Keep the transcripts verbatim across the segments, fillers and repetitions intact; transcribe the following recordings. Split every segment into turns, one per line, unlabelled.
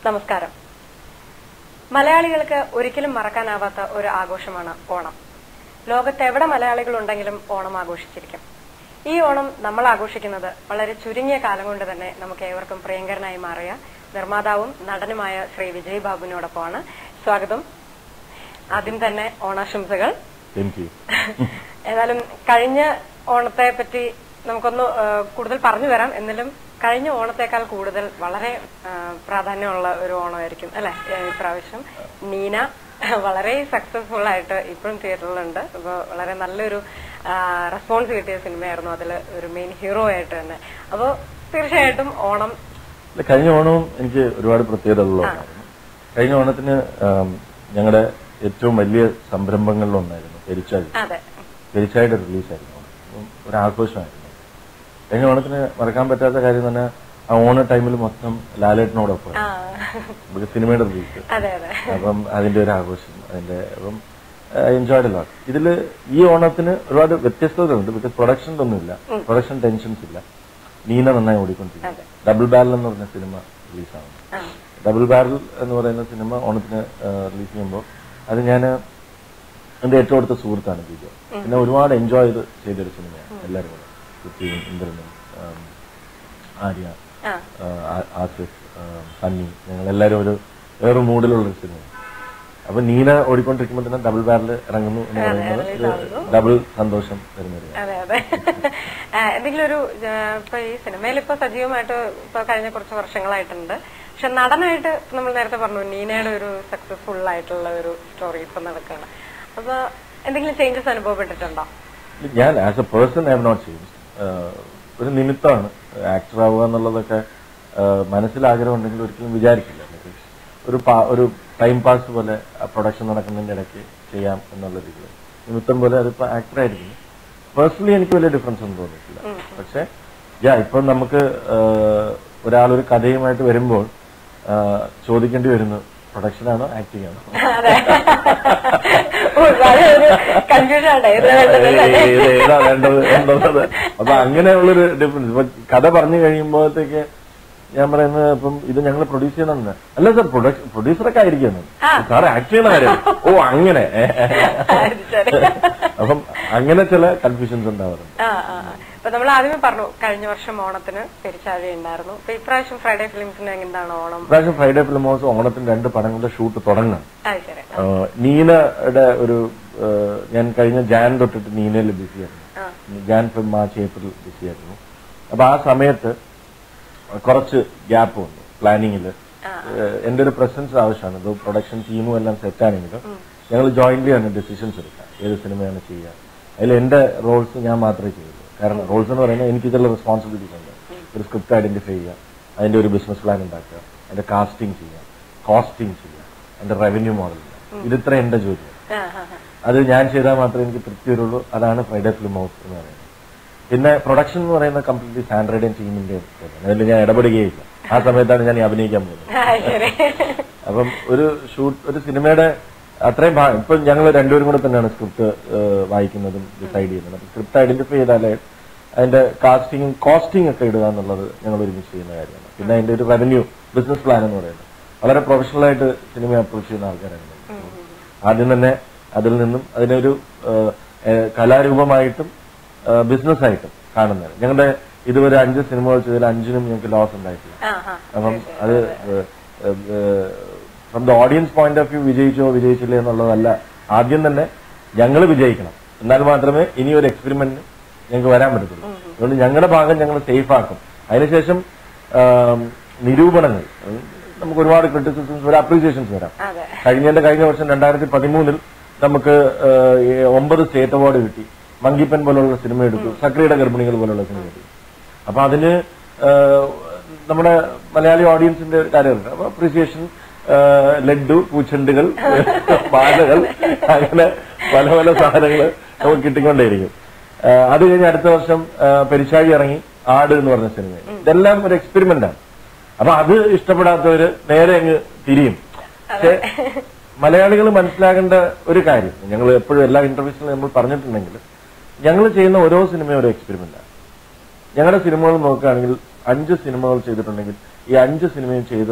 നമസ്കാരം. മലയാളികൾക്ക് ഒരിക്കലും മറക്കാനാവാത്ത ഒരു ആഘോഷമാണ് ഓണം. ലോകത്തെവിടെ മലയാളികളുണ്ടെങ്കിലും ഓണം ആഘോഷിച്ചിരിക്കും. ഈ ഓണം നമ്മൾ ആഘോഷിക്കുന്നത് വളരെ ചുരുങ്ങിയ കാലം കൊണ്ട് തന്നെ നമുക്ക് ഏവർക്കും പ്രിയങ്കരനായി മാറിയ നിർമ്മാതാവും നടനുമായ ശ്രീ വിജയ് ബാബുവിനോടൊപ്പമാണ്. സ്വാഗതം. ആദ്യം തന്നെ ഓണാശംസകൾ. ഏതായാലും കഴിഞ്ഞ ഓണത്തെ പറ്റി നമുക്കൊന്ന് കൂടുതൽ പറഞ്ഞു തരാം. എന്നാലും കഴിഞ്ഞ ഓണത്തെക്കാൾ കൂടുതൽ വളരെ പ്രാധാന്യമുള്ള ഒരു ഓണമായിരിക്കും അല്ലെ ഇപ്രാവശ്യം. നീന വളരെ സക്സസ്ഫുൾ ആയിട്ട് ഇപ്പോഴും തിയേറ്ററിലുണ്ട്. അപ്പൊ വളരെ നല്ലൊരു റെസ്പോൺസ് കിട്ടിയ സിനിമയായിരുന്നു. അതിൽ ഒരു മെയിൻ ഹീറോ ആയിട്ട് തന്നെ. അപ്പൊ തീർച്ചയായിട്ടും ഓണം
കഴിഞ്ഞ ഓണവും എനിക്ക് ഒരുപാട് പ്രത്യേകതകളുണ്ടായിരുന്നു. കഴിഞ്ഞ ഓണത്തിന് ഞങ്ങളുടെ ഏറ്റവും വലിയ സംരംഭങ്ങളിലൊന്നായിരുന്നു പെരിച്ചാഴി. പെരിച്ചാഴിയുടെ റിലീസായിരുന്നു. ഒരു ആഘോഷമായിരുന്നു. കഴിഞ്ഞ ഓണത്തിന് മറക്കാൻ പറ്റാത്ത കാര്യം തന്നെ ആ ഓണ ടൈമിൽ മൊത്തം ലാലേട്ടനോടൊപ്പം സിനിമയുടെ റിലീസ്. അപ്പം അതിന്റെ ഒരു ആഘോഷം അതിന്റെ അപ്പം എൻജോയ്ഡ് ലോട്ട്. ഇതില് ഈ ഓണത്തിന് ഒരുപാട് വ്യത്യസ്തതകളുണ്ട്. ബിക്കോസ് പ്രൊഡക്ഷൻസ് ഒന്നുമില്ല, പ്രൊഡക്ഷൻ ടെൻഷൻസ് ഇല്ല. നീന നന്നായി ഓടിക്കൊണ്ടിരിക്കുന്നു. ഡബിൾ ബാരൽ എന്ന് പറഞ്ഞ സിനിമ റിലീസാണ്. ഡബിൾ ബാരൽ എന്ന് പറയുന്ന സിനിമ ഓണത്തിന് റിലീസ് ചെയ്യുമ്പോൾ അത് ഞാൻ എന്റെ ഏറ്റവും അടുത്ത സുഹൃത്താണ് വിജയ്. പിന്നെ ഒരുപാട് എൻജോയ് ചെയ്ത് ചെയ്തൊരു സിനിമയാണ്. എല്ലാവരും കൂടെ കുട്ടിയും ഇന്ദ്രനും ആര്യ ആസിഫ് സണ്ണി ഞങ്ങൾ എല്ലാവരും ഒരു വേറെ മൂഡിലുള്ളൊരു സിനിമയാണ്. അപ്പൊ നീന ഓടിക്കൊണ്ടിരിക്കുമ്പോൾ തന്നെ ഡബിൾ ബാരൽ ഇറങ്ങുന്നു എന്ന് പറയുന്നത് ഡബിൾ സന്തോഷം തരുന്നത്.
അതെ അതെ എന്തെങ്കിലും ഒരു ഇപ്പൊ ഈ സിനിമയിൽ ഇപ്പൊ സജീവമായിട്ട് ഇപ്പൊ കഴിഞ്ഞ കുറച്ച് വർഷങ്ങളായിട്ടുണ്ട്. പക്ഷെ നടനായിട്ട് നമ്മൾ നേരത്തെ പറഞ്ഞു നീനയുടെ ഒരു സക്സസ്ഫുൾ ആയിട്ടുള്ള ഒരു സ്റ്റോറി ഇപ്പൊ നടക്കുകയാണ്. അപ്പൊ എന്തെങ്കിലും ചേഞ്ചസ് അനുഭവപ്പെട്ടിട്ടുണ്ടോ?
ഞാൻ as a person I have not change. ഒരു നിമിത്തമാണ് ആക്ടർ ആവുക എന്നുള്ളതൊക്കെ. മനസ്സിലാഗ്രഹം ഉണ്ടെങ്കിൽ ഒരിക്കലും വിചാരിക്കില്ല. ഒരു ഒരു ടൈം പാസ് പോലെ പ്രൊഡക്ഷൻ നടക്കുന്നതിന്റെ ഇടയ്ക്ക് ചെയ്യാം എന്നുള്ള രീതിയിൽ നിമിത്തം പോലെ അതിപ്പോ ആക്ടർ ആയിരിക്കും. പേഴ്സണലി എനിക്ക് വലിയ ഡിഫറൻസ് ഒന്നും തോന്നിയിട്ടില്ല. പക്ഷെ യാ ഇപ്പൊ നമുക്ക് ഒരാളൊരു കഥയുമായിട്ട് വരുമ്പോൾ ചോദിക്കേണ്ടി വരുന്നു പ്രൊഡക്ഷനാണോ ആക്ടിംഗ് ആണോ? ഏതാ വേണ്ടത് എന്നുള്ളത്. അപ്പൊ അങ്ങനെയുള്ളൊരു ഡിഫറൻസ്. ഇപ്പൊ കഥ പറഞ്ഞു കഴിയുമ്പോഴത്തേക്ക് ഞാൻ പറയുന്നത് ഇപ്പം ഇത് ഞങ്ങൾ പ്രൊഡ്യൂസ് ചെയ്യുന്ന അല്ല സാർ പ്രൊഡക്ഷൻ പ്രൊഡ്യൂസറൊക്കെ ആയിരിക്കുന്നു സാർ ആക്ട് ചെയ്യുന്ന കാര്യം. ഓ അങ്ങനെ അപ്പം അങ്ങനെ ചില കൺഫ്യൂഷൻസ് ഉണ്ടാവാറുണ്ട്.
അപ്പൊ നമ്മൾ ആദ്യമേ പറഞ്ഞു കഴിഞ്ഞ വർഷം ഓണത്തിന് പെരിച്ചാഴി ഉണ്ടായിരുന്നു. ഇപ്പൊ ഇപ്രാവശ്യം ഫ്രൈഡേ ഫിലിംസിന് എന്താണ് ഓണം?
ഇപ്രാവശ്യം ഫ്രൈഡേ ഫിലിം ഹൗസ് ഓണത്തിന് രണ്ട് പടങ്ങളുടെ ഷൂട്ട് തുടങ്ങണം. നീനയുടെ ഒരു ഞാൻ കഴിഞ്ഞ ജാൻ തൊട്ടിട്ട് നീനയിൽ ബിസിയായിരുന്നു. ജാൻ ഫെബ് മാർച്ച് ഏപ്രിൽ ബിസിയായിരുന്നു. അപ്പൊ ആ സമയത്ത് കുറച്ച് ഗ്യാപ്പ് വന്നു പ്ലാനിങ്ങില്. എന്റെ ഒരു പ്രസൻസ് ആവശ്യമാണ്. ഇത് പ്രൊഡക്ഷൻ ടീമും എല്ലാം സെറ്റാണെങ്കിലും ഞങ്ങൾ ജോയിന്റ്ലി ആണ് ഡിസിഷൻസ് എടുക്കാം ഏത് സിനിമയാണ് ചെയ്യുക. അതിൽ എന്റെ റോൾസ് ഞാൻ മാത്രമേ ചെയ്യുള്ളൂ. കാരണം റോൾസ് എന്ന് പറയുന്നത് എനിക്ക് ചില റെസ്പോൺസിബിലിറ്റീസ് ഉണ്ട്. ഒരു സ്ക്രിപ്റ്റ് ഐഡന്റിഫൈ ചെയ്യുക, അതിന്റെ ഒരു ബിസിനസ് പ്ലാൻ ഉണ്ടാക്കുക, അതിന്റെ കാസ്റ്റിംഗ് ചെയ്യുക, കോസ്റ്റിംഗ് ചെയ്യുക, അതിന്റെ റവന്യൂ മോഡൽ ചെയ്യുക. ഇതിത്ര എന്റെ ജോലി. അത് ഞാൻ ചെയ്താൽ മാത്രമേ എനിക്ക് തൃപ്തി വരുള്ളൂ. അതാണ് ഫ്രൈഡേ ഫിലിം ഹൗസ് എന്ന് പറയുന്നത്. പിന്നെ പ്രൊഡക്ഷൻ എന്ന് പറയുന്നത് കംപ്ലീറ്റ്ലി സാൻഡ്രൈഡൻ ടീമിന്റെ അതിൽ ഞാൻ ഇടപെടുകയില്ല. ആ സമയത്താണ് ഞാൻ അഭിനയിക്കാൻ പോകുന്നത്. അപ്പം ഒരു ഷൂട്ട് ഒരു സിനിമയുടെ അത്രയും ഭാഗം ഇപ്പൊ ഞങ്ങൾ രണ്ടുപേരും കൂടെ തന്നെയാണ് സ്ക്രിപ്റ്റ് വായിക്കുന്നതും ഡിസൈഡ് ചെയ്യുന്നത്. അപ്പൊ സ്ക്രിപ്റ്റ് ഐഡന്റിഫൈ ചെയ്താലേ അതിന്റെ കാസ്റ്റിംഗും കോസ്റ്റിംഗ് ഒക്കെ ഇടുക എന്നുള്ളത് ഞങ്ങൾ ഒരുമിച്ച് ചെയ്യുന്ന കാര്യമാണ്. പിന്നെ അതിന്റെ ഒരു റവന്യൂ ബിസിനസ് പ്ലാൻ എന്ന് പറയുന്നത് വളരെ പ്രൊഫഷണൽ ആയിട്ട് സിനിമ അപ്രോച്ച് ചെയ്യുന്ന ആൾക്കാരാണ്. ആദ്യം തന്നെ അതിൽ നിന്നും അതിനൊരു കലാരൂപമായിട്ടും ബിസിനസ് ആയിട്ടും കാണുന്നത്. ഞങ്ങളുടെ ഇതുവരെ അഞ്ച് സിനിമകൾ ചെയ്തതിൽ അഞ്ചിനും ഞങ്ങൾക്ക് ലോസ് ഉണ്ടായിട്ടില്ല. അപ്പം അത് from the audience point of view വിജയിച്ചോ വിജയിച്ചില്ലേ എന്നുള്ളതല്ല. ആദ്യം തന്നെ ഞങ്ങൾ വിജയിക്കണം. എന്നാൽ മാത്രമേ ഇനി ഒരു എക്സ്പെരിമെന്റിന് ഞങ്ങൾക്ക് വരാൻ പറ്റത്തുള്ളൂ. അതുകൊണ്ട് ഞങ്ങളുടെ ഭാഗം ഞങ്ങൾ സേഫ് ആക്കും. അതിനുശേഷം നിരൂപണങ്ങൾ നമുക്ക് ഒരുപാട് ക്രിറ്റിസിസംസ് വരാം, അപ്രീസിയേഷൻസ് വരാം. കഴിഞ്ഞതിന്റെ കഴിഞ്ഞ വർഷം രണ്ടായിരത്തി പതിമൂന്നിൽ നമുക്ക് ഒമ്പത് സ്റ്റേറ്റ് അവാർഡ് കിട്ടി. മങ്കിപ്പൻ പോലുള്ള സിനിമ എടുത്തു, സക്രിയുടെ ഗർഭിണികൾ പോലുള്ള സിനിമ എടുത്തു. അപ്പൊ അതിന് നമ്മുടെ മലയാളി ഓഡിയൻസിന്റെ കാര്യമുണ്ട്. അപ്പൊ അപ്രീസിയേഷൻ, ലഡ്ഡു, പൂച്ചെണ്ടുകൾ, പാലകൾ, അങ്ങനെ പല പല സാധനങ്ങൾ നമുക്ക് കിട്ടിക്കൊണ്ടേയിരിക്കും. അത് കഴിഞ്ഞ് അടുത്ത വർഷം പെരിച്ചാഴി ഇറങ്ങി, ആട് എന്ന് പറഞ്ഞ സിനിമ. ഇതെല്ലാം ഒരു എക്സ്പെരിമെന്റ് ആണ്. അപ്പൊ അത് ഇഷ്ടപ്പെടാത്തവര് നേരെ അങ്ങ് തിരിയും. പക്ഷെ മലയാളികൾ മനസ്സിലാക്കേണ്ട ഒരു കാര്യം, ഞങ്ങൾ എപ്പോഴും എല്ലാ ഇന്റർവ്യൂസിലും നമ്മൾ പറഞ്ഞിട്ടുണ്ടെങ്കിൽ ഞങ്ങൾ ചെയ്യുന്ന ഓരോ സിനിമയും ഒരു എക്സ്പെരിമെന്റ് ആണ്. ഞങ്ങളുടെ സിനിമകൾ നോക്കുകയാണെങ്കിൽ അഞ്ച് സിനിമകൾ ചെയ്തിട്ടുണ്ടെങ്കിൽ ഈ അഞ്ച് സിനിമയും ചെയ്തത്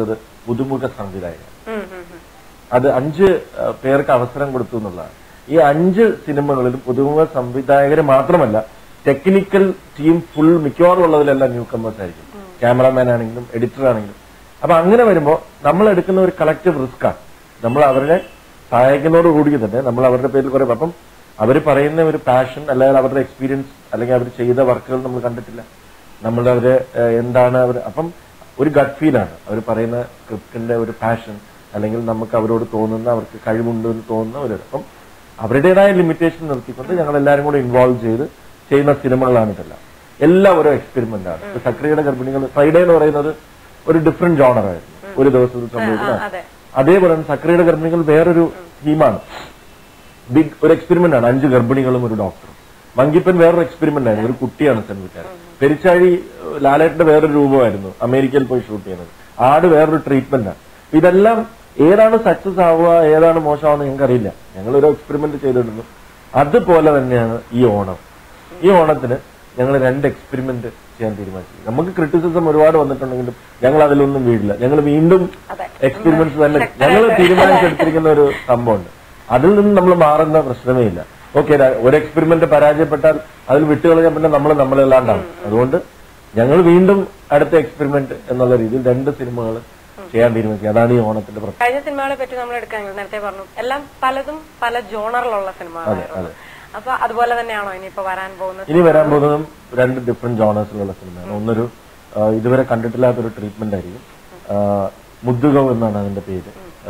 പുതുമുഖ സംവിധായകൻ. അത് അഞ്ച് പേർക്ക് അവസരം കൊടുത്തു എന്നുള്ളതാണ്. ഈ അഞ്ച് സിനിമകളിലും പുതുമുഖ സംവിധായകര് മാത്രമല്ല, ടെക്നിക്കൽ ടീം ഫുൾ മിക്കവാറും ഉള്ളതിലെല്ലാം ന്യൂ കമേഴ്സ് ആയിരിക്കും. ക്യാമറാമാൻ ആണെങ്കിലും എഡിറ്റർ ആണെങ്കിലും. അപ്പൊ അങ്ങനെ വരുമ്പോൾ നമ്മൾ എടുക്കുന്ന ഒരു കളക്റ്റീവ് റിസ്ക്കാണ്. നമ്മൾ അവരുടെ സഹായിക്കുന്നതോടുകൂടി തന്നെ നമ്മൾ അവരുടെ പേരിൽ കുറെ, അപ്പം അവർ പറയുന്ന ഒരു പാഷൻ അല്ലെങ്കിൽ അവരുടെ എക്സ്പീരിയൻസ് അല്ലെങ്കിൽ അവർ ചെയ്ത വർക്കുകൾ നമ്മൾ കണ്ടിട്ടില്ല. നമ്മൾ അവര് എന്താണ് അവർ, അപ്പം ഒരു ഗട്ട് ഫീലാണ് അവർ പറയുന്ന സ്ക്രിപ്റ്റിന്റെ ഒരു പാഷൻ, അല്ലെങ്കിൽ നമുക്ക് അവരോട് തോന്നുന്ന അവർക്ക് കഴിവുണ്ട് എന്ന് തോന്നുന്ന ഒരു, അപ്പം അവരുടേതായ ലിമിറ്റേഷൻ നിർത്തിക്കൊണ്ട് ഞങ്ങൾ എല്ലാവരും കൂടെ ഇൻവോൾവ് ചെയ്ത് ചെയ്യുന്ന സിനിമകളാണ് ഇതെല്ലാം. എല്ലാം ഓരോ എക്സ്പെരിമെന്റ് ആണ്. സക്രിയയുടെ ഗർഭിണികൾ ഫ്രൈഡേ എന്ന് പറയുന്നത് ഒരു ഡിഫറെന്റ് ജോണർ ആയിരുന്നു, ഒരു ദിവസത്തിൽ സംഭവിക്കുന്നത്. അതേപോലെ തന്നെ സക്രിയയുടെ ഗർഭിണികൾ വേറൊരു തീമാണ്, ബിഗ് ഒരു എക്സ്പെരിമെന്റ് ആണ്. അഞ്ച് ഗർഭിണികളും ഒരു ഡോക്ടറും. മങ്കിപ്പൻ വേറൊരു എക്സ്പെരിമെന്റ് ആയിരുന്നു, ഒരു കുട്ടിയാണ് സെൻവിറ്റാൻ. പെരിച്ചാഴി ലാലേട്ടന്റെ വേറൊരു രൂപമായിരുന്നു, അമേരിക്കയിൽ പോയി ഷൂട്ട് ചെയ്യുന്നത്. ആട് വേറൊരു ട്രീറ്റ്മെന്റ് ആണ്. ഇതെല്ലാം ഏതാണ് സക്സസ് ആവുക ഏതാണ് മോശമാവുക ഞങ്ങൾക്കറിയില്ല. ഞങ്ങളൊരു എക്സ്പെരിമെന്റ് ചെയ്തിടുന്നു. അതുപോലെ തന്നെയാണ് ഈ ഓണം. ഈ ഓണത്തിന് ഞങ്ങൾ രണ്ട് എക്സ്പെരിമെന്റ് ചെയ്യാൻ തീരുമാനിച്ചു. നമുക്ക് ക്രിറ്റിസിസം ഒരുപാട് വന്നിട്ടുണ്ടെങ്കിലും ഞങ്ങൾ അതിലൊന്നും വീടില്ല. ഞങ്ങൾ വീണ്ടും എക്സ്പെരിമെന്റ്സ് തന്നെ ഞങ്ങൾ തീരുമാനിച്ചെടുത്തിരിക്കുന്ന ഒരു സംഭവമുണ്ട്. അതിൽ നിന്ന് നമ്മൾ മാറുന്ന പ്രശ്നമേ ഇല്ല. ഓക്കെ, ഒരു എക്സ്പെരിമെന്റ് പരാജയപ്പെട്ടാൽ അതിൽ വിട്ടുകളഞ്ഞാൽ പിന്നെ നമ്മൾ നമ്മളല്ലാണ്ടാവും. അതുകൊണ്ട് ഞങ്ങൾ വീണ്ടും അടുത്ത എക്സ്പെരിമെന്റ് എന്നുള്ള രീതിയിൽ രണ്ട് സിനിമകൾ ചെയ്യാൻ തീരുമാനിക്കുക. അതാണ് ഈ ഓണത്തിന്റെ പ്രശ്നം.
കഴിഞ്ഞ സിനിമകളെ പറ്റി നമ്മൾ എടുക്കാൻ നേരത്തെ പറഞ്ഞു, എല്ലാം പലതും പല ജോണറിലുള്ള സിനിമകളായിരുന്നു. അപ്പൊ അതുപോലെ തന്നെയാണോ ഇനിയിപ്പോ വരാൻ പോകുന്നത്?
ഇനി വരാൻ പോകുന്നതും രണ്ട് ഡിഫറെന്റ് ജോണേഴ്സിലുള്ള സിനിമയാണ്. ഒന്നൊരു ഇതുവരെ കണ്ടിട്ടില്ലാത്തൊരു ട്രീറ്റ്മെന്റ് ആയിരിക്കും. മുദ്ദുകവ് എന്നാണ് അതിന്റെ പേര്.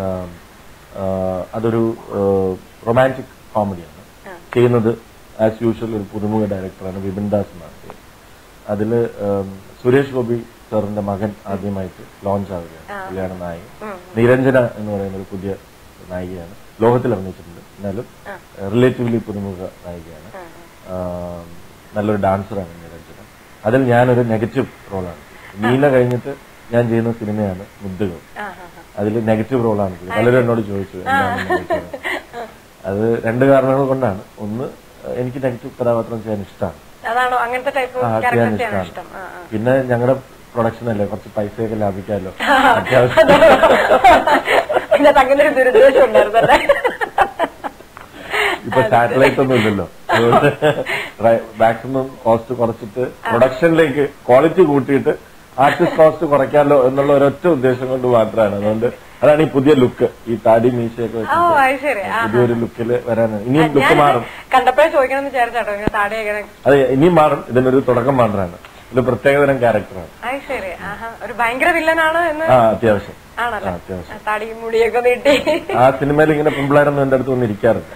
അതൊരു റൊമാൻറ്റിക് കോമഡിയാണ്. ചെയ്യുന്നത് ആസ് യൂഷ്വൽ ഒരു പുതുമുഖ ഡയറക്ടറാണ്, വിപിൻ ദാസ് എന്നാണ് പേര്. അതില് സുരേഷ് ഗോപി സാറിന്റെ മകൻ ആദ്യമായിട്ട് ലോഞ്ച് ആവുകയാണ്. പുള്ളിയാണ് നായിക. നിരഞ്ജന എന്ന് പറയുന്ന ഒരു പുതിയ നായികയാണ്. ലോകത്തിൽ അഭിനയിച്ചിട്ടുണ്ട്, എന്നാലും റിലേറ്റീവ്ലി പുതുമുഖ നായികയാണ്. നല്ലൊരു ഡാൻസറാണ് നിരഞ്ജന. അതിൽ ഞാനൊരു നെഗറ്റീവ് റോളാണ്. നീന കഴിഞ്ഞിട്ട് ഞാൻ ചെയ്യുന്ന സിനിമയാണ് മുദ്ദുകൾ. അതിൽ നെഗറ്റീവ് റോളാണ്. പലരും എന്നോട് ചോദിച്ചു എന്താണ് നെഗറ്റീവ്. അത് രണ്ട് കാരണങ്ങൾ കൊണ്ടാണ്. ഒന്ന്, എനിക്ക് നെഗറ്റീവ് കഥാപാത്രം ചെയ്യാൻ ഇഷ്ടമാണ്, ചെയ്യാൻ ഇഷ്ടമാണ്. പിന്നെ ഞങ്ങളുടെ പ്രൊഡക്ഷൻ അല്ലേ, കുറച്ച് പൈസയൊക്കെ ലാഭിക്കാമല്ലോ. അത്യാവശ്യം ഇപ്പൊ സാറ്റലൈറ്റ് ഒന്നും ഇല്ലല്ലോ, അതുകൊണ്ട് മാക്സിമം കോസ്റ്റ് കുറച്ചിട്ട് പ്രൊഡക്ഷനിലേക്ക് ക്വാളിറ്റി കൂട്ടിയിട്ട് ആർട്ടിസ്റ്റ് കോസ്റ്റ് കുറയ്ക്കാമല്ലോ എന്നുള്ള ഒരൊറ്റ ഉദ്ദേശം കൊണ്ട് മാത്രമാണ്. അതുകൊണ്ട് അതാണ് ഈ പുതിയ ലുക്ക്, ഈ താടി മീശയൊക്കെ വെച്ചിട്ട് പുതിയൊരു ലുക്കില് വരാനാണ്. ഇനിയും ലുക്ക് മാറും. അതെ, ഇനിയും മാറും. ഇതിനൊരു തുടക്കം മാത്രമാണ്. ഇത് പ്രത്യേകതരം ക്യാരക്ടറാണ്. ആ അത്യാവശ്യം അത്യാവശ്യം ആ സിനിമയിൽ ഇങ്ങനെ പെമ്പിളാരൊന്നും എന്റെ അടുത്ത് ഒന്നും ഇരിക്കാറില്ല.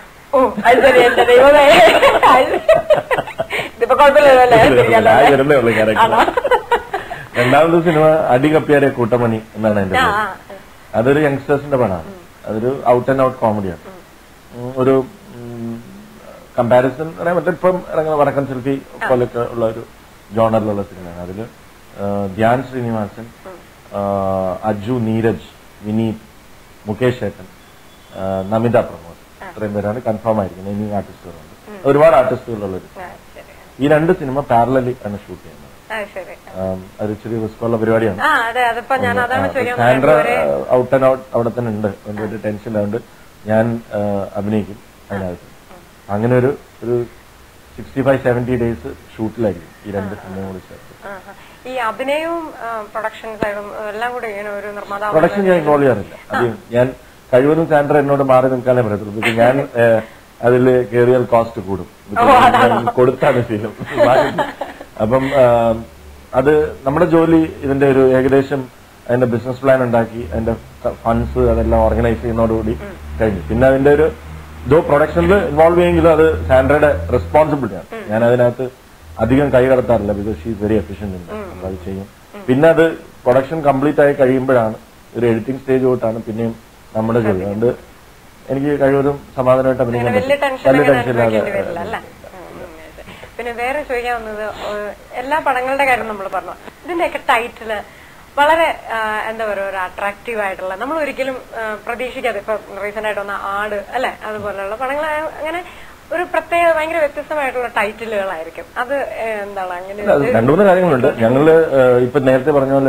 വരുന്നേ ഉള്ളു ക്യാരക്ടർ. രണ്ടാമത്തെ സിനിമ അടികപ്പിയാരെ കൂട്ടമണി എന്നാണ് എന്റെ പേര്. അതൊരു യങ്സ്റ്റേഴ്സിന്റെ പടമാണ്. അതൊരു ഔട്ട് ആൻഡ് ഔട്ട് കോമഡിയാണ്. ഒരു കമ്പാരിസൺ പറയാൻ പറ്റും, ഇപ്പം ഇറങ്ങുന്ന വടക്കൻ സെൽഫി പോലൊക്കെ ഉള്ള ഒരു ജോണറിലുള്ള സിനിമയാണ്. അതിൽ ധ്യാൻ ശ്രീനിവാസൻ, അജു, നീരജ്, വിനീത്, മുകേഷ് ഏട്ടൻ, നമിത പ്രമോദ്, ഇത്രയും പേരാണ് കൺഫേം ആയിരിക്കുന്നത്. ഇനി ആർട്ടിസ്റ്റുകളുണ്ട്, ഒരുപാട് ആർട്ടിസ്റ്റുകളുള്ളൊരു. ഈ രണ്ട് സിനിമ പാരലലി ആണ് ഷൂട്ട് ചെയ്യുന്നത്. അത് ഇച്ചിരി റിസ്ക്കുള്ള പരിപാടിയാണ്. സാൻഡ്ര ഔട്ട് ആൻഡ് ഔട്ട് അവിടെ തന്നെ ഉണ്ട്. അതിന്റെ ഒരു ടെൻഷൻ ആയതുകൊണ്ട് ഞാൻ അഭിനയിക്കും അതിനകത്ത്. അങ്ങനെ ഒരു ഒരു സിക്സ്റ്റി ഫൈവ് സെവന്റി ഡേയ്സ് ഷൂട്ടിലായിരിക്കും ഈ രണ്ട് സിനിമയും കൂടി ചേർത്ത്.
ഈ അഭിനയവും പ്രൊഡക്ഷൻ സൈഡും എല്ലാം കൂടി ഒരു നിർമ്മാതാവ്
പ്രൊഡക്ഷൻ ഞാൻ ഇൻവോൾവ് ചെയ്യാറില്ല. അത് ഞാൻ കഴിവതും സാൻഡ്ര എന്നോട് മാറി നിൽക്കാനേ പറയത്തുള്ളൂ. ബിക്കോസ് ഞാൻ അതിൽ കയറിയാൽ കോസ്റ്റ് കൂടും. കൊടുത്താണ് ഫീലും. അപ്പം അത് നമ്മുടെ ജോലി ഇതിന്റെ ഒരു ഏകദേശം അതിന്റെ ബിസിനസ് പ്ലാൻ ഉണ്ടാക്കി അതിന്റെ ഫണ്ട്സ് അതെല്ലാം ഓർഗനൈസ് ചെയ്യുന്നതോടുകൂടി കഴിഞ്ഞു. പിന്നെ അതിന്റെ ഒരു ഇതോ പ്രൊഡക്ഷനിൽ ഇൻവോൾവ് ചെയ്യുമെങ്കിലും അത് സാൻഡ്രയുടെ റെസ്പോൺസിബിലിറ്റിയാണ്. ഞാൻ അതിനകത്ത് അധികം കൈ കടത്താറില്ല. Because she is very efficient ഉണ്ട്. അത് ചെയ്യും. പിന്നെ അത് പ്രൊഡക്ഷൻ കംപ്ലീറ്റ് ആയി കഴിയുമ്പോഴാണ് ഒരു എഡിറ്റിംഗ് സ്റ്റേജ് തൊട്ടാണ് പിന്നെയും നമ്മുടെ ജോലി. അതുകൊണ്ട് എനിക്ക് കഴിവതും സമാധാനമായിട്ട് അഭിനയിക്കാൻ പറ്റും. വലിയ ടെൻഷൻ ഇല്ലാതെ.
പിന്നെ വേറെ ചോദിക്കാൻ വന്നത്, എല്ലാ പടങ്ങളുടെ കാര്യം നമ്മൾ പറഞ്ഞു, ഇതിന്റെയൊക്കെ ടൈറ്റില് വളരെ എന്താ പറയുക, ഒരു അട്രാക്റ്റീവ് ആയിട്ടുള്ള, നമ്മൾ ഒരിക്കലും പ്രതീക്ഷിക്കാതെ, ഇപ്പൊ റീസെന്റ് ആയിട്ട് വന്ന ആട് അല്ലെ, അതുപോലെയുള്ള പടങ്ങൾ അങ്ങനെ ഒരു പ്രത്യേക ഭയങ്കര വ്യത്യസ്തമായിട്ടുള്ള ടൈറ്റിലുകളായിരിക്കും. അത് എന്താണ് അങ്ങനെ
രണ്ടു മൂന്ന് കാര്യങ്ങളുണ്ട്. ഞങ്ങള് ഇപ്പൊ നേരത്തെ പറഞ്ഞ പോലെ തന്നെ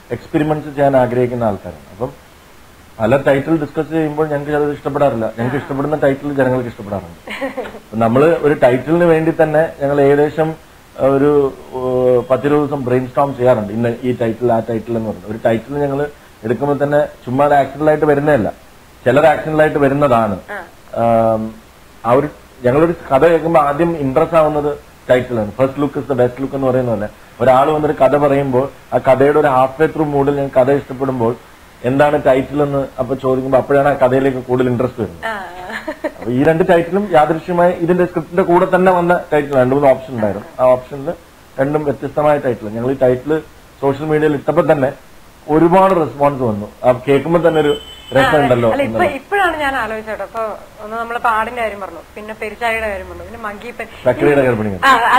എക്സ്പെരിമെന്റ്സ് ചെയ്യാൻ ആഗ്രഹിക്കുന്ന ആൾക്കാരാണ്. അപ്പം പല ടൈറ്റിൽ ഡിസ്കസ് ചെയ്യുമ്പോൾ ഞങ്ങൾക്ക് അത് ഇഷ്ടപ്പെടാറില്ല. ഞങ്ങൾക്ക് ഇഷ്ടപ്പെടുന്ന ടൈറ്റിൽ ജനങ്ങൾക്ക് ഇഷ്ടപ്പെടാറുണ്ട്. നമ്മൾ ഒരു ടൈറ്റിലിന് വേണ്ടി തന്നെ ഞങ്ങൾ ഏകദേശം ഒരു പത്തിരുപത് ദിവസം ബ്രെയിൻ സ്റ്റോം ചെയ്യാറുണ്ട്. ഇന്ന് ഈ ടൈറ്റിൽ ആ ടൈറ്റിൽ എന്ന് പറയുന്നത് ഒരു ടൈറ്റിൽ ഞങ്ങൾ എടുക്കുമ്പോൾ തന്നെ ചുമ്മാ ആക്സിഡന്റായിട്ട് വരുന്നതല്ല, ചിലർ ആക്സിഡന്റായിട്ട് വരുന്നതാണ്. ആ ഒരു ഞങ്ങളൊരു കഥ കേൾക്കുമ്പോൾ ആദ്യം ഇംപ്രസ് ആവുന്നത് ടൈറ്റിലാണ്. First look is the best look എന്ന് പറയുന്ന പോലെ ഒരാൾ വന്നൊരു കഥ പറയുമ്പോൾ ആ കഥയുടെ ഒരു ഹാഫ് വേ ത്രൂ മൂഡിൽ ഞാൻ കഥ ഇഷ്ടപ്പെടുമ്പോൾ എന്താണ് ടൈറ്റിൽ എന്ന് അപ്പൊ ചോദിക്കുമ്പോൾ അപ്പോഴാണ് ആ കഥയിലേക്ക് കൂടുതൽ ഇൻട്രസ്റ്റ് വരുന്നത്. അപ്പൊ ഈ രണ്ട് ടൈറ്റിലും യാദൃശ്യമായി ഇതിന്റെ സ്ക്രിപ്റ്റിന്റെ കൂടെ തന്നെ വന്ന ടൈറ്റിൽ രണ്ട് മൂന്ന് ഓപ്ഷൻ ഉണ്ടായിരുന്നു. ആ ഓപ്ഷനിൽ രണ്ടും വ്യത്യസ്തമായ ടൈറ്റിൽ. ഞങ്ങൾ ഈ ടൈറ്റിൽ സോഷ്യൽ മീഡിയയിൽ ഇട്ടപ്പോൾ തന്നെ ഒരുപാട് റെസ്പോൺസ് വന്നു. ആ കേൾക്കുമ്പോൾ തന്നെ ഒരു രസമുണ്ടല്ലോ.
ഇപ്പോഴാണ് ഞാൻ ആലോചിച്ചോട്ടോ. അപ്പൊ ഒന്ന് നമ്മള് പാടിന്റെ കാര്യം പറഞ്ഞു, പിന്നെ പെരിച്ചാഴിയുടെ കാര്യം പറഞ്ഞു, പിന്നെ മങ്കീപ്പൻ,
ചക്കരയുടെ ഗർഭിണികൾ.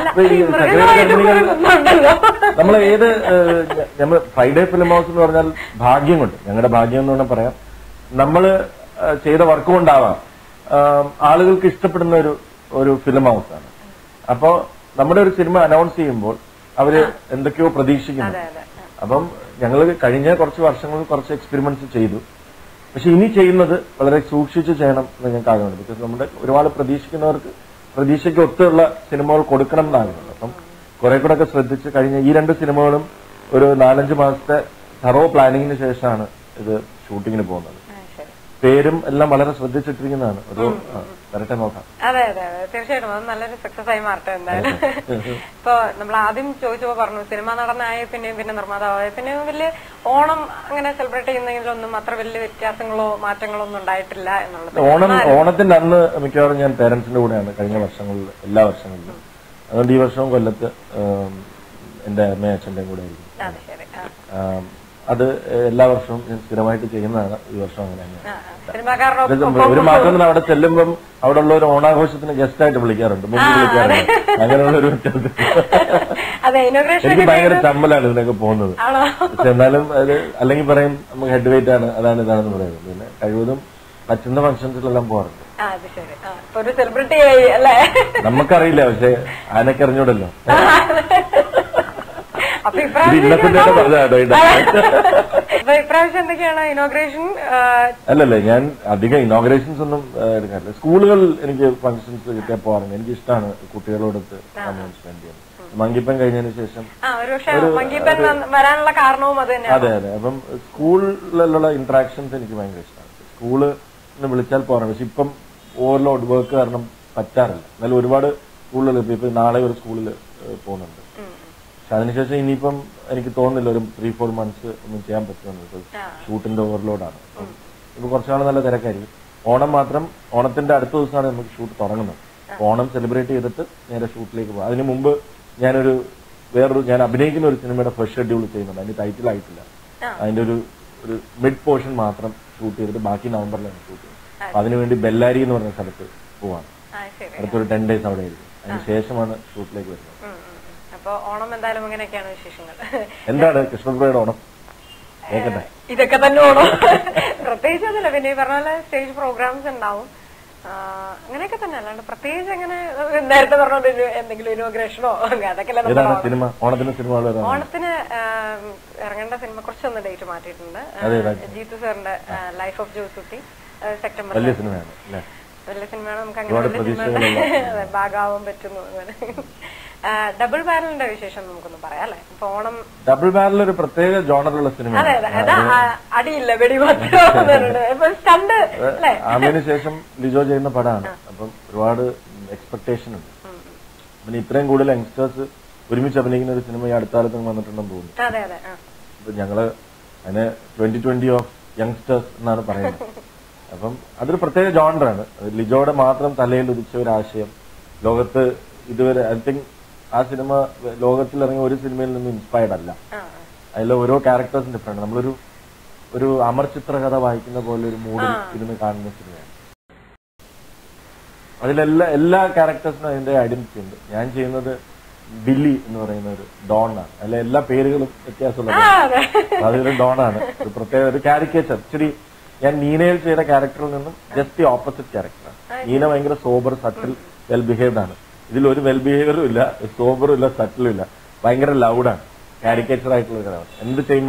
നമ്മൾ ഏത് നമ്മൾ ഫ്രൈഡേ ഫിലിം ഹൗസ് എന്ന് പറഞ്ഞാൽ ഭാഗ്യം കൊണ്ട്, ഞങ്ങളുടെ ഭാഗ്യം എന്ന് പറഞ്ഞാൽ പറയാം, നമ്മള് ചെയ്ത വർക്ക് കൊണ്ടാവാം ആളുകൾക്ക് ഇഷ്ടപ്പെടുന്ന ഒരു ഒരു ഫിലിം ഹൗസാണ്. അപ്പോ നമ്മുടെ ഒരു സിനിമ അനൗൺസ് ചെയ്യുമ്പോൾ അവര് എന്തൊക്കെയോ പ്രതീക്ഷിക്കുന്നു. അപ്പം ഞങ്ങൾ കഴിഞ്ഞ കുറച്ച് വർഷങ്ങളിൽ കുറച്ച് എക്സ്പെരിമെന്റ്സ് ചെയ്തു. പക്ഷെ ഇനി ചെയ്യുന്നത് വളരെ സൂക്ഷിച്ച് ചെയ്യണം എന്ന് ഞങ്ങൾക്ക് ആഗ്രഹമുണ്ട്. ബിക്കോസ് നമ്മുടെ ഒരുപാട് പ്രതീക്ഷിക്കുന്നവർക്ക് പ്രതീക്ഷയ്ക്ക് ഒത്തുള്ള സിനിമകൾ കൊടുക്കണം എന്നാകുന്നുണ്ട്. അപ്പം കുറെ കൂടെ ഒക്കെ ശ്രദ്ധിച്ച് കഴിഞ്ഞ ഈ രണ്ട് സിനിമകളും ഒരു നാലഞ്ച് മാസത്തെ തറോ പ്ലാനിങ്ങിന് ശേഷമാണ് ഇത് ഷൂട്ടിങ്ങിന് പോകുന്നത്. പേരും എല്ലാം വളരെ ശ്രദ്ധിച്ചിട്ടിരിക്കുന്നതാണ്. ഒരു വരട്ടെ നോക്കാം.
അതെ അതെ അതെ തീർച്ചയായിട്ടും അത് നല്ലൊരു സക്സസ് ആയി മാറട്ടെ എന്തായാലും. ഇപ്പൊ നമ്മൾ ആദ്യം ചോദിച്ചപ്പോ പറഞ്ഞു സിനിമാ നടനായ പിന്നെയും പിന്നെ നിർമ്മാതാവായ പിന്നെയും വലിയ ഓണം അങ്ങനെ സെലിബ്രേറ്റ് ചെയ്യുന്നതിലൊന്നും അത്ര വലിയ വ്യത്യാസങ്ങളോ മാറ്റങ്ങളോ ഒന്നും ഉണ്ടായിട്ടില്ല എന്നുള്ളത്.
ഓണം ഓണത്തിന്റെ അന്ന് മിക്കവാറും ഞാൻ പേരൻസിന്റെ കൂടെയാണ് കഴിഞ്ഞ വർഷങ്ങളിൽ എല്ലാ വർഷങ്ങളിലും. അതുകൊണ്ട് ഈ വർഷവും കൊല്ലത്ത് എന്റെ അമ്മയും അച്ഛന്റെയും കൂടെ ആയിരിക്കും. അത് എല്ലാ വർഷവും ഞാൻ സ്ഥിരമായിട്ട് ചെയ്യുന്നതാണ്. ഈ വർഷം അങ്ങനെ ഒരു മാസം അവിടെ ചെല്ലുമ്പം അവിടെ ഉള്ള ഒരു ഓണാഘോഷത്തിന് ഗസ്റ്റ് ആയിട്ട് വിളിക്കാറുണ്ട്, മുമ്പ് വിളിക്കാറുണ്ട്. അങ്ങനെയുള്ള ഒരു വ്യത്യാസം. എനിക്ക് ഭയങ്കര ചമ്മലാണ് ഇതിനൊക്കെ പോകുന്നത്. പക്ഷെ എന്നാലും അത് അല്ലെങ്കിൽ പറയും നമുക്ക് ഹെഡ് വെയിറ്റ് ആണ് അതാണ് ഇതാണെന്ന് പറയുന്നത്. പിന്നെ കഴിവതും പറ്റുന്ന ഫംഗ്ഷൻസിലെല്ലാം പോകാറുണ്ട്. നമുക്കറിയില്ല, പക്ഷെ ആനക്ക് അറിഞ്ഞൂടല്ലോ. അല്ലല്ലേ, ഞാൻ അധികം ഇനോഗ്രേഷൻസ് ഒന്നും എടുക്കാറില്ല. സ്കൂളുകൾ എനിക്ക് ഫംഗ്ഷൻസ് കിട്ടിയാൽ പോകാറുണ്ട്. എനിക്ക് ഇഷ്ടമാണ് കുട്ടികളോടൊത്ത് സമയം സ്പെൻഡ് ചെയ്യാൻ. മങ്കിപ്പൻ കഴിഞ്ഞതിന് ശേഷം
വരാനുള്ള കാരണവും അത് തന്നെ.
അതെ അതെ. അപ്പം സ്കൂളിലുള്ള ഇന്ററാക്ഷൻസ് എനിക്ക് ഭയങ്കര ഇഷ്ടമാണ്. സ്കൂള് വിളിച്ചാൽ പോകാറുണ്ട്. പക്ഷെ ഇപ്പം ഓവർലോഡ് വർക്ക് കാരണം പറ്റാറില്ല. എന്നാലും ഒരുപാട് സ്കൂളുകൾ ഇപ്പൊ നാളെ ഒരു സ്കൂളിൽ പോകുന്നുണ്ട്. പക്ഷെ അതിനുശേഷം ഇനിയിപ്പം എനിക്ക് തോന്നുന്നില്ല ഒരു ത്രീ ഫോർ മന്ത്സ് ഒന്നും ചെയ്യാൻ പറ്റുമെന്ന്. ഷൂട്ടിന്റെ ഓവർലോഡാണ്. ഇപ്പൊ കുറച്ചാൾ നല്ല തിരക്കായിരിക്കും. ഓണം മാത്രം, ഓണത്തിന്റെ അടുത്ത ദിവസമാണ് നമുക്ക് ഷൂട്ട് തുടങ്ങുന്നത്. ഓണം സെലിബ്രേറ്റ് ചെയ്തിട്ട് നേരെ ഷൂട്ടിലേക്ക് പോകും. അതിന് മുമ്പ് ഞാനൊരു വേറൊരു ഞാൻ അഭിനയിക്കുന്ന ഒരു സിനിമയുടെ ഫസ്റ്റ് ഷെഡ്യൂൾ ചെയ്യുന്നുണ്ട്. അതിന്റെ ടൈറ്റിൽ ആയിട്ടില്ല. അതിന്റെ ഒരു ഒരു മിഡ് പോർഷൻ മാത്രം ഷൂട്ട് ചെയ്തിട്ട് ബാക്കി നവംബറിലാണ് ഷൂട്ട് ചെയ്യുന്നത്. അപ്പൊ അതിനുവേണ്ടി ബെല്ലാരി എന്ന് പറഞ്ഞ സ്ഥലത്ത് പോവാണ്. അടുത്തൊരു ടെൻ ഡേയ്സ് അവിടെ ആയിരിക്കും. അതിന് ശേഷമാണ് ഷൂട്ടിലേക്ക് വരുന്നത്.
ഓണം എന്തായാലും അങ്ങനെയൊക്കെയാണ് വിശേഷങ്ങൾ.
എന്താണ് കൃഷ്ണപ്രിയയുടെ ഓണം?
ഇതൊക്കെ തന്നെ ഓണം, പ്രത്യേകിച്ച് ഒന്നുമില്ല. പിന്നെ ഈ പറഞ്ഞ പോലെ സ്റ്റേജ് പ്രോഗ്രാംസ് ഉണ്ടാവും, അങ്ങനെയൊക്കെ തന്നെ. അല്ലാണ്ട് പ്രത്യേകിച്ച് അങ്ങനെ നേരത്തെ പറഞ്ഞ എന്തെങ്കിലും ഇനോഗ്രേഷനോ അതൊക്കെ.
സിനിമ ഓണത്തിന് സിനിമ
ഓണത്തിന് ഇറങ്ങേണ്ട സിനിമ കുറച്ചൊന്ന് ഡേറ്റ് മാറ്റിയിട്ടുണ്ട്. ജീത്തു സാറിന്റെ ലൈഫ് ഓഫ് ജോസൂട്ടി സെപ്റ്റംബർ.
വലിയ സിനിമയാണ്,
വലിയ സിനിമയാണ്. നമുക്ക് അങ്ങനെ ഭാഗമാവാൻ പറ്റുന്നു. ഡബിൾ ബാരലിന്റെ വിശേഷം നമുക്കൊന്ന് പറയാം അല്ലെ. ഇപ്പൊ ഓണം
ഡബിൾ ബാരൽ ഒരു പ്രത്യേക ജോണറുള്ള സിനിമ.
അതെ അതെ, അടിയില്ല വെടിമാത്ര.
അതിന് ശേഷം ലിജോ ചെയ്യുന്ന പടമാണ്. അപ്പം ഒരുപാട് എക്സ്പെക്ടേഷൻ ഉണ്ട്. പിന്നെ ഇത്രയും കൂടുതൽ യങ്സ്റ്റേഴ്സ് ഒരുമിച്ച് അഭിനയിക്കുന്ന ഒരു സിനിമ ഈ അടുത്ത കാലത്ത് വന്നിട്ടുണ്ടെന്ന് തോന്നുന്നു.
അതെ അതെ.
അപ്പൊ ഞങ്ങള് അതിന് ട്വന്റി ട്വന്റി ഓഫ് യങ്സ്റ്റേഴ്സ് എന്നാണ് പറയുന്നത്. അപ്പം അതൊരു പ്രത്യേക ജോണറാണ്. ലിജോയുടെ മാത്രം തലയിൽ ഉദിച്ച ഒരു ആശയം ലോകത്ത് ഇതുവരെ ഐ തിങ്ക് ആ സിനിമ ലോകത്തിൽ ഇറങ്ങിയ ഒരു സിനിമയിൽ നിന്നും ഇൻസ്പയർഡ് അല്ല. അതിലെ ഓരോ ക്യാരക്ടേഴ്സും ഡിഫറെന്റ്. നമ്മളൊരു ഒരു അമർ ചിത്രകഥ വായിക്കുന്ന പോലെ ഒരു മൂഡിൽ ഇരുന്ന് കാണുന്ന സിനിമയാണ്. അതിലെല്ലാ എല്ലാ ക്യാരക്ടേഴ്സിനും അതിന്റെ ഐഡന്റിറ്റി ഉണ്ട്. ഞാൻ ചെയ്യുന്നത് ബില്ലി എന്ന് പറയുന്ന ഒരു ഡോണാണ്. അതിലെ എല്ലാ പേരുകളും വ്യത്യാസമുള്ളത്. അതൊരു ഡോണാണ്. ഒരു പ്രത്യേക ഒരു കാരിക്കേച്ചർ. ഇച്ചിരി ഞാൻ നീനയിൽ ചെയ്ത ക്യാരക്ടറിൽ നിന്നും ജസ്റ്റ് ദി ഓപ്പോസിറ്റ് ക്യാരക്ടറാണ്. നീന ഭയങ്കര സോബർ, സട്ടിൽ, വെൽ ബിഹേവ്ഡ് ആണ്. ഇതിൽ ഒരു വെൽ ബിഹേവിയറും ഇല്ല, സോബറും ഇല്ല, സട്ടിലും ഇല്ല. ഭയങ്കര ലൗഡാണ്. കാരിക്കേച്ചർ ആയിട്ടുള്ള ഒരു കഥ. എന്ത് ചെയ്യുമ്പോഴും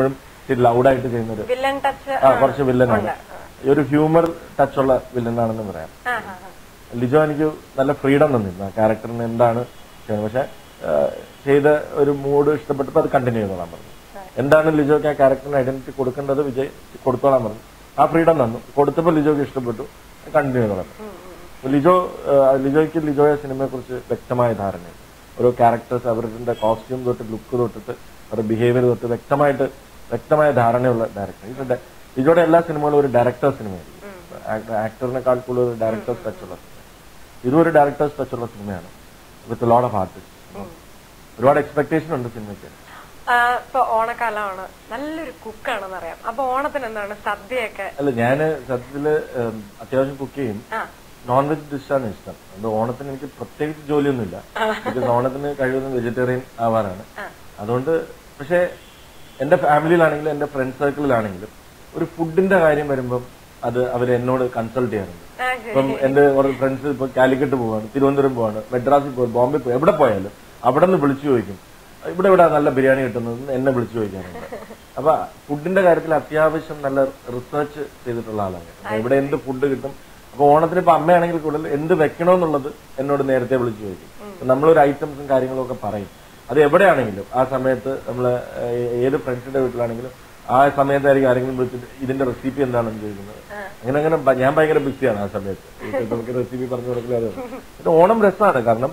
ഇത്തിരി ലൗഡായിട്ട് ചെയ്യുന്ന ഒരു
വില്ലൻ ടച്ച്
ആ കുറച്ച് വില്ലനാണ്. ഈ ഒരു ഹ്യൂമർ ടച്ചുള്ള വില്ലനാണെന്ന് പറയാം. ലിജോ എനിക്ക് നല്ല ഫ്രീഡം തന്നിരുന്നു ആ ക്യാരക്ടറിന് എന്താണ് ചെയ്യുന്നത്. പക്ഷെ ചെയ്ത ഒരു മൂഡ് ഇഷ്ടപ്പെട്ടപ്പോൾ അത് കണ്ടിന്യൂ ചെയ്തോളാൻ പറഞ്ഞു. എന്താണ് ലിജോക്ക് ആ ക്യാരക്ടറിന് ഐഡന്റിറ്റി കൊടുക്കേണ്ടത് വിജയ് കൊടുത്തോളാൻ പറഞ്ഞു. ആ ഫ്രീഡം തന്നു. കൊടുത്തപ്പോൾ ലിജോക്ക് ഇഷ്ടപ്പെട്ടു, കണ്ടിന്യൂ ചെയ്തോളാം. ലിജോ ലിജോയ്ക്ക് ലിജോയെ സിനിമയെ കുറിച്ച് വ്യക്തമായ ധാരണയുണ്ട്. ഓരോ ക്യാരക്ടേഴ്സ് അവരുടെ കോസ്റ്റ്യൂം തൊട്ട് ലുക്ക് തൊട്ടിട്ട് അവരുടെ ബിഹേവിയർ തൊട്ട് വ്യക്തമായിട്ട് വ്യക്തമായ ധാരണയുള്ള ഡയറക്ടർ. ലിജോയുടെ എല്ലാ സിനിമകളും ഒരു ഡയറക്ടർ സിനിമയായിരിക്കും. ആക്ടറിനെക്കാൾ കൂടുതൽ ഒരു ഡയറക്ടേഴ്സ് ടച്ചുള്ള സിനിമ. ഇതും ഒരു ഡയറക്ടേഴ്സ് ടച്ചുള്ള സിനിമയാണ് വിത്ത് ലോട്ട് ഓഫ് ആർട്ടിസ്റ്റ്. ഒരുപാട് എക്സ്പെക്ടേഷൻ ഉണ്ട് സിനിമയ്ക്ക്.
ഇപ്പൊ ഓണക്കാലമാണ്, നല്ലൊരു കുക്കാണെന്ന് അറിയാം. അപ്പൊ ഓണത്തിന് എന്താണ് സദ്യയൊക്കെ?
അല്ല, ഞാന് സദ്യത്തില് അത്യാവശ്യം കുക്ക് ചെയ്യും. നോൺ വെജ് ഡിഷാണ് ഇഷ്ടം. അത് ഓണത്തിന് എനിക്ക് പ്രത്യേകിച്ച് ജോലിയൊന്നുമില്ല. ബിക്കോസ് ഓണത്തിന് കഴിയുന്ന വെജിറ്റേറിയൻ ആവാറാണ്. അതുകൊണ്ട് പക്ഷെ എന്റെ ഫാമിലിയിലാണെങ്കിലും എന്റെ ഫ്രണ്ട് സർക്കിളിലാണെങ്കിലും ഒരു ഫുഡിന്റെ കാര്യം വരുമ്പം അത് അവർ എന്നോട് കൺസൾട്ട് ചെയ്യാറുണ്ട്. ഇപ്പം എന്റെ കുറെ ഫ്രണ്ട്സ് ഇപ്പൊ കാലിക്കറ്റ് പോവാണ്, തിരുവനന്തപുരം പോവാണ്, മദ്രാസിൽ പോയി, ബോംബെ പോയി, എവിടെ പോയാലും അവിടെ നിന്ന് വിളിച്ചു ചോദിക്കും ഇവിടെ ഇവിടെ നല്ല ബിരിയാണി കിട്ടുന്നത് എന്നെ വിളിച്ചു ചോദിക്കാറുണ്ട്. അപ്പൊ ഫുഡിന്റെ കാര്യത്തിൽ അത്യാവശ്യം നല്ല റിസർച്ച് ചെയ്തിട്ടുള്ള ആളാണ്. ഇവിടെ എന്ത് ഫുഡ് കിട്ടും. അപ്പൊ ഓണത്തിന് ഇപ്പൊ അമ്മയാണെങ്കിൽ കൂടുതൽ എന്ത് വെക്കണമെന്നുള്ളത് എന്നോട് നേരത്തെ വിളിച്ചു ചോദിക്കും. നമ്മളൊരു ഐറ്റംസും കാര്യങ്ങളും ഒക്കെ പറയും. അത് എവിടെയാണെങ്കിലും ആ സമയത്ത് നമ്മള് ഏത് ഫ്രണ്ട്സിന്റെ വീട്ടിലാണെങ്കിലും ആ സമയത്തായിരിക്കും ആരെങ്കിലും വിളിച്ചിട്ട് ഇതിന്റെ റെസിപ്പി എന്താണെന്ന് ചോദിക്കുന്നത്. അങ്ങനെ അങ്ങനെ ഞാൻ ഭയങ്കര ബിസിയാണ് ആ സമയത്ത്. നമുക്ക് റെസിപ്പി പറഞ്ഞു കൊടുക്കില്ല. അത് ഓണം രസമാണ്. കാരണം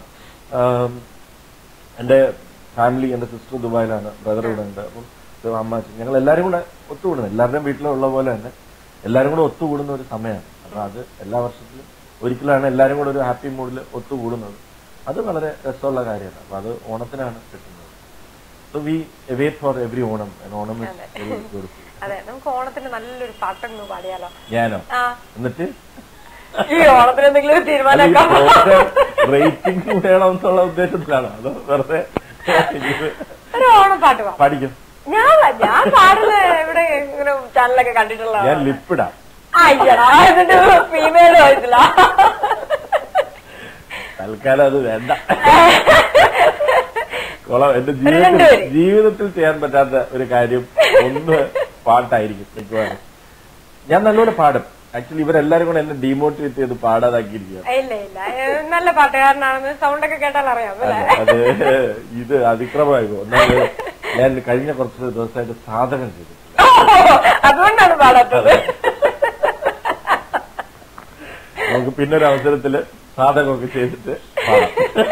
എന്റെ ഫാമിലി, എന്റെ സിസ്റ്റർ ദുബായിലാണ്, ബ്രദർ ഇവിടെ ഉണ്ട്. അപ്പം അമ്മ ഞങ്ങൾ എല്ലാവരും കൂടെ ഒത്തുകൂടുന്നത് എല്ലാവരുടെയും വീട്ടിലുള്ള പോലെ തന്നെ എല്ലാവരും കൂടെ ഒത്തുകൂടുന്ന ഒരു സമയമാണ്. അപ്പൊ അത് എല്ലാ വർഷത്തിലും ഒരിക്കലാണ് എല്ലാവരും കൂടെ ഒരു ഹാപ്പി മൂഡിൽ ഒത്തുകൂടുന്നത്. അത് വളരെ രസമുള്ള കാര്യമാണ്. അപ്പൊ അത് ഓണത്തിനാണ് കിട്ടുന്നത്. So we wait for every Onam. Onam is very beautiful.
അതെ, നമുക്ക് ഓണത്തിന് നല്ലൊരു പാട്ടൊന്ന് പാടിയാലോ?
ഞാനോ? എന്നിട്ട്
ഈ ഓണത്തിന് എന്തെങ്കിലും ഒരു തീരുമാനം
റേറ്റിംഗ് വേണം എന്നുള്ള ഉദ്ദേശത്തിലാണോ അതോ വെറുതെ
ഒരു ഓണപ്പാട്ട്
പഠിക്കും?
ഞാൻ ഞാൻ പാടുന്ന ഇവിടെ ഇങ്ങനെ ചാനലൊക്കെ കണ്ടിട്ടുള്ള
ഞാൻ ലിപ്പിടാം.
അയ്യടാ, എന്നിട്ട് ഫീമെയിൽ വോയിസില.
തൽക്കാലം അത് വേണ്ട. കൊളം എന്റെ ജീവിതത്തിൽ ജീവിതത്തിൽ ചെയ്യാൻ പറ്റാത്ത ഒരു കാര്യം ഒന്ന് പാട്ടായിരിക്കും മിക്കവാറും. ഞാൻ നല്ലോണം പാടും. ആക്ച്വലി ഇവരെല്ലാരും കൂടെ എന്നെ ഡീമോട്ടിവേറ്റ് ചെയ്ത് പാടാതാക്കിയിരിക്കുകയാണ്.
ഇല്ല ഇല്ല, നല്ല പാട്ടുകാരനാണെന്ന് സൗണ്ട് ഒക്കെ കേട്ടാൽ അറിയാം.
അത് ഇത് അതിക്രമമായി. ഒന്നാമത് ഞാൻ കഴിഞ്ഞ കുറച്ച് ദിവസമായിട്ട് സാധകം ചെയ്തിട്ടില്ല,
അതുകൊണ്ടാണ് പാടാത്തത്.
നമുക്ക് പിന്നൊരു അവസരത്തില് സാധകമൊക്കെ ചെയ്തിട്ട് പാടാം.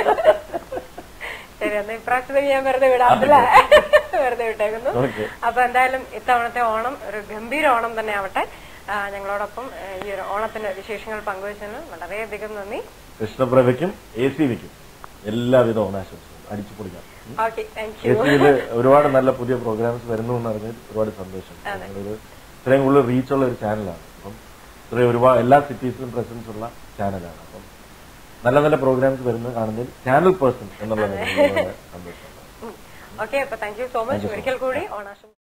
ശരി, എന്നാ ഇപ്രാവശ്യത്തെ ഞാൻ വെറുതെ വിടാറില്ല, വെറുതെ വിട്ടേക്കുന്നു. അപ്പൊ എന്തായാലും ഇത്തവണത്തെ ഓണം ഒരു ഗംഭീര ഓണം തന്നെ ആവട്ടെ. ഞങ്ങളോടൊപ്പം ഈ ഒരു ഓണത്തിന്റെ വിശേഷങ്ങൾ പങ്കുവച്ചതിന് വളരെയധികം നന്ദി.
കൃഷ്ണപ്രഭയ്ക്കും എ സി വിക്കും എല്ലാവിധ ഓണാശംസകളും. അടിച്ചു പൊളിക്കാം. എ സിയില് ഒരുപാട് നല്ല പുതിയ പ്രോഗ്രാംസ് വരുന്നു എന്ന് അറിഞ്ഞാൽ ഒരുപാട് സന്തോഷം. ഒരു ഇത്രയും കൂടുതൽ റീച്ചുള്ള ഒരു ചാനലാണ്. അപ്പം ഇത്രയും ഒരുപാട് എല്ലാ സിറ്റീസിലും പ്രസൻസ് ഉള്ള ചാനലാണ്. അപ്പം നല്ല നല്ല പ്രോഗ്രാംസ് വരുന്നത് കാണുന്നതിൽ ചാനൽ പേഴ്സൺ എന്നുള്ള സന്തോഷം.
ഓക്കെ, അപ്പൊ താങ്ക് യു സോ മച്ച്. ഒരിക്കൽ കൂടി ഓണാശംസ.